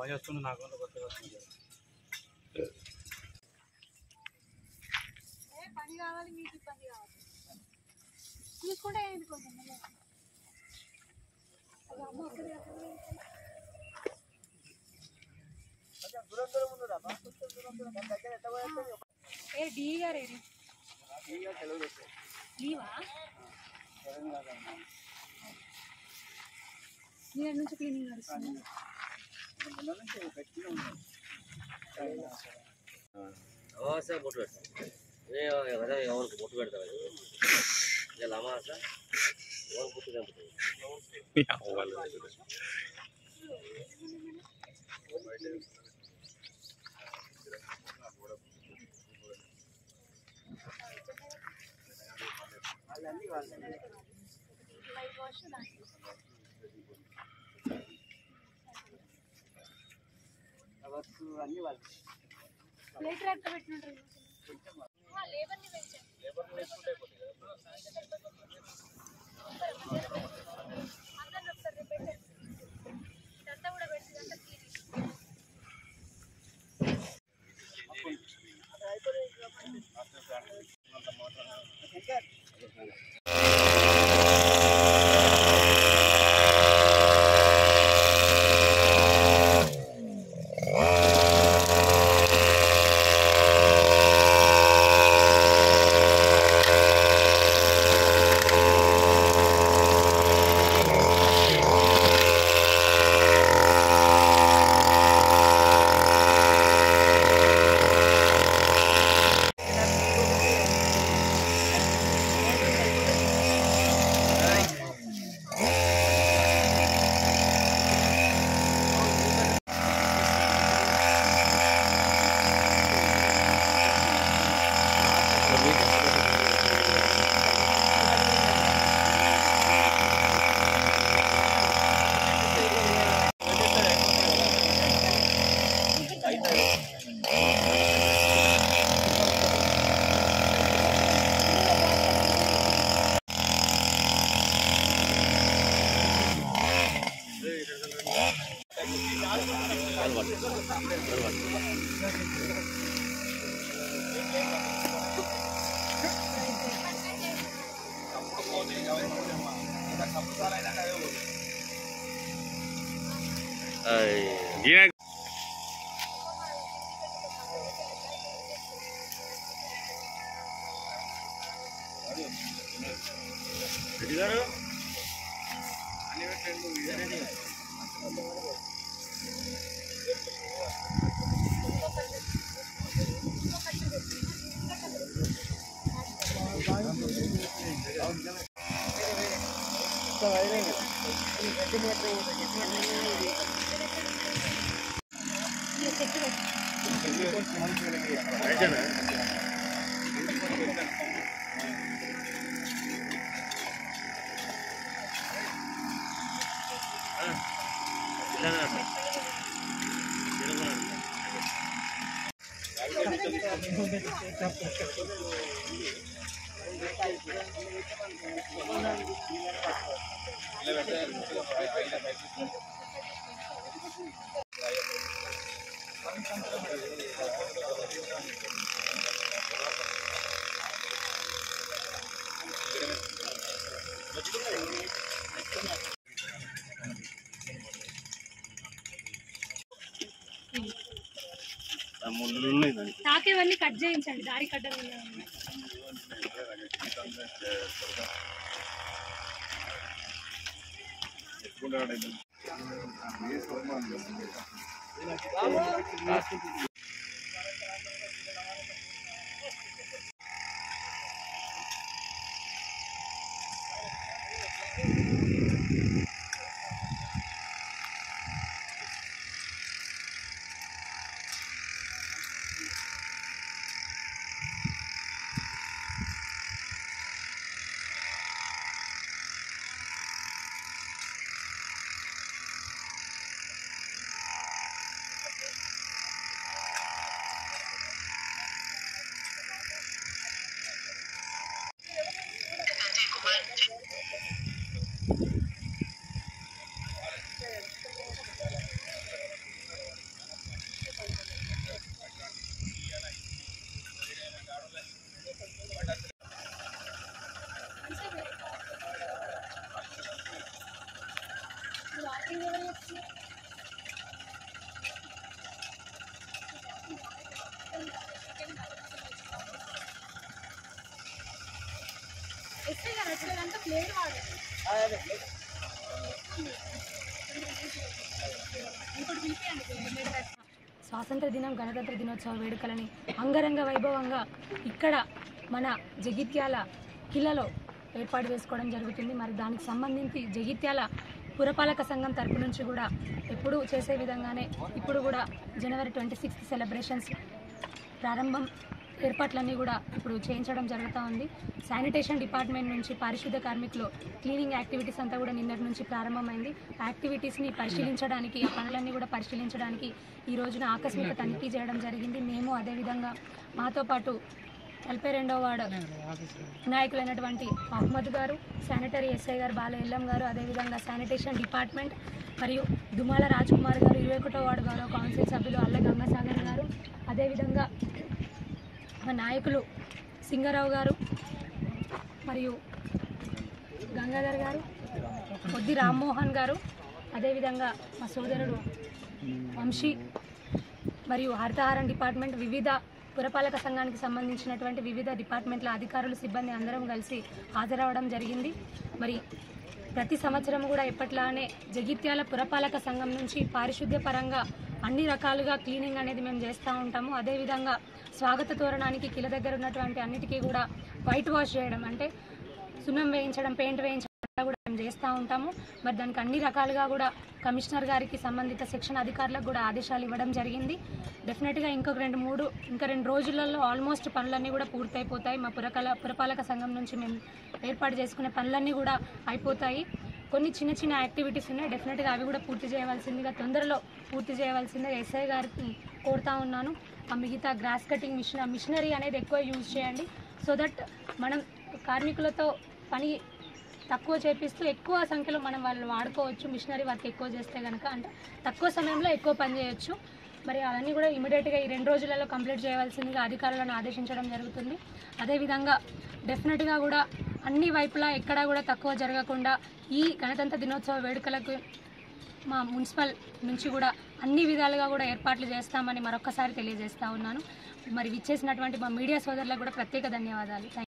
Voice వస్తుంది నాకు కొత్తగా వస్తుంది. పని కావాలి మీకు ఇబ్బంది కావాలి తీసుకుంటే ఏంటి కొంచెం ఏ డి గారు లీవా నేను నుంచి క్లీనింగ్ నడుస్తుంది బొట్టు పెడతారు ఇలా అమాస బొట్టు తెంపుతుంది. ప్లేట్ ర్యాక్ పెట్టినట్టు లేబర్ని పెంచండి అందరిని ఒకసారి పెట్టండి ఇదంతా కూడా పెట్టి ఇదంతా తాకేవన్నీ కట్ చేయించండి దారి కట్టలు ఎస్ఐ గారు వచ్చేదంతా ప్లేట్ వాడు ఇంకోటి పిలిపియండి. స్వాతంత్ర దినం గణతంత్ర దినోత్సవ వేడుకలని అంగరంగ వైభవంగా ఇక్కడ మన జగిత్యాల కిల్లలో ఏర్పాటు చేసుకోవడం జరుగుతుంది. మరి దానికి సంబంధించి జగిత్యాల పురపాలక సంఘం తరపు నుంచి కూడా ఎప్పుడు చేసే విధంగానే ఇప్పుడు కూడా జనవరి 26 సెలబ్రేషన్స్ ప్రారంభం ఏర్పాట్లన్నీ కూడా ఇప్పుడు చేయించడం జరుగుతూ ఉంది. శానిటేషన్ డిపార్ట్మెంట్ నుంచి పారిశుద్ధ్య కార్మికులు క్లీనింగ్ యాక్టివిటీస్ అంతా కూడా నిన్నటి నుంచి ప్రారంభమైంది. యాక్టివిటీస్ని పరిశీలించడానికి, ఆ పనులన్నీ కూడా పరిశీలించడానికి ఈ రోజున ఆకస్మిక తనిఖీ చేయడం జరిగింది. మేము అదేవిధంగా మాతో పాటు 42వ వార్డు నాయకులైనటువంటి అహ్మద్ గారు, శానిటరీ ఎస్ఐ గారు బాల ఎల్లం గారు, అదేవిధంగా శానిటేషన్ డిపార్ట్మెంట్ మరియు దుమాల రాజ్ కుమార్ గారు, 21వ వార్డు గౌరవ కౌన్సిల్ సభ్యులు అల్ల గంగాసాగర్ గారు, అదేవిధంగా మా నాయకులు సింగరావు గారు మరియు గంగాధర్ గారు, కొద్ది రామ్మోహన్ గారు, అదేవిధంగా మా సోదరుడు వంశీ మరియు హరితహారం డిపార్ట్మెంట్, వివిధ పురపాలక సంఘానికి సంబంధించినటువంటి వివిధ డిపార్ట్మెంట్ల అధికారులు, సిబ్బంది అందరం కలిసి హాజరవడం జరిగింది. మరి ప్రతి సంవత్సరం కూడా ఎప్పట్లానే జగిత్యాల పురపాలక సంఘం నుంచి పారిశుద్ధ్య పరంగా అన్ని రకాలుగా క్లీనింగ్ అనేది మేము చేస్తూ ఉంటాము. అదేవిధంగా స్వాగత తోరణానికి కిల దగ్గర ఉన్నటువంటి అన్నిటికీ కూడా వైట్ వాష్ చేయడం, అంటే సున్నం వేయించడం, పెయింట్ వేయించడం కూడా మేము చేస్తూ ఉంటాము. మరి దానికి అన్ని రకాలుగా కూడా కమిషనర్ గారికి సంబంధిత సెక్షన్ అధికారులకు కూడా ఆదేశాలు ఇవ్వడం జరిగింది. డెఫినెట్గా ఇంకా 2 రోజులలో ఆల్మోస్ట్ పనులన్నీ కూడా పూర్తయిపోతాయి. మా పురపాలక సంఘం నుంచి మేము ఏర్పాటు చేసుకునే పనులన్నీ కూడా అయిపోతాయి. కొన్ని చిన్న యాక్టివిటీస్ ఉన్నాయి, డెఫినెట్గా అవి కూడా పూర్తి చేయవలసిందిగా, తొందరలో పూర్తి చేయవలసిందిగా ఎస్ఐ గారికి కోరుతా ఉన్నాను. ఆ మిగతా గ్రాస్ కటింగ్ మిషనరీ అనేది ఎక్కువ యూజ్ చేయండి. సో దట్ మనం కార్మికులతో పని తక్కువ చేపిస్తూ ఎక్కువ సంఖ్యలో మనం వాళ్ళు వాడుకోవచ్చు. మిషనరీ వర్క్ ఎక్కువ చేస్తే కనుక అంటే తక్కువ సమయంలో ఎక్కువ పని చేయొచ్చు. మరి అవన్నీ కూడా ఇమీడియట్గా ఈ 2 రోజులలో కంప్లీట్ చేయవలసిందిగా అధికారులను ఆదేశించడం జరుగుతుంది. అదేవిధంగా డెఫినెట్గా కూడా అన్ని వైపులా ఎక్కడా కూడా తక్కువ జరగకుండా ఈ గణతంత్ర దినోత్సవ వేడుకలకు మా మున్సిపల్ నుంచి కూడా అన్ని విధాలుగా కూడా ఏర్పాట్లు చేస్తామని మరొకసారి తెలియజేస్తా ఉన్నాను. మరి విచ్చేసినటువంటి మా మీడియా సోదరులకు కూడా ప్రత్యేక ధన్యవాదాలు.